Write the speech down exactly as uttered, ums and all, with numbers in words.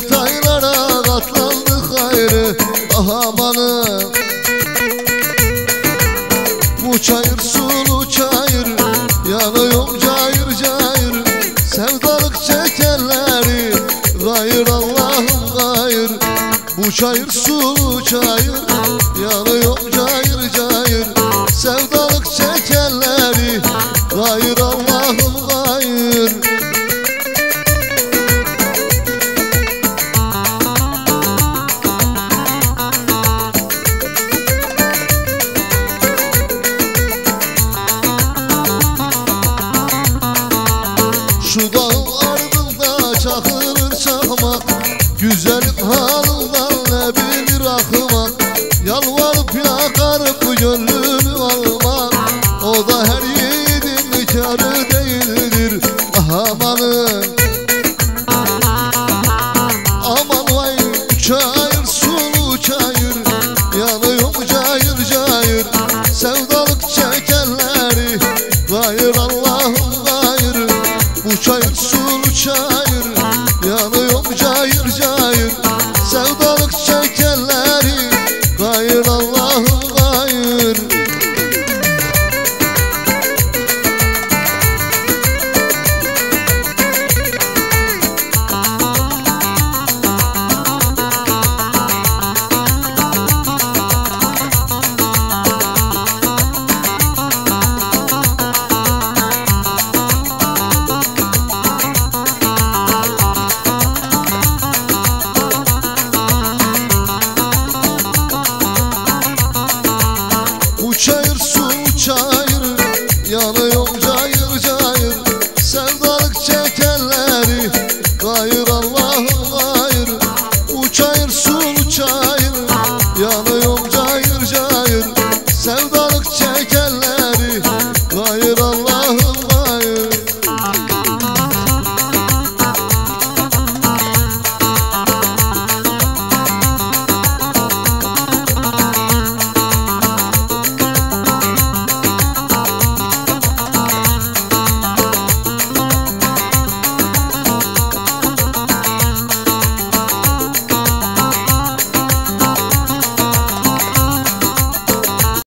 altaylara katlandık gayrı. Ah amanım, bu çayır sulu çayır, yanıyorum cayır cayır. Sevdalık çekenleri gayır Allah'ım gayır. Bu çayır sulu çayır, yanıyorum cayır cayır. Sevdalık çekenleri gayır Allah'ım gayır. Şu dağın ardında çakılır çakmak, güzelim halı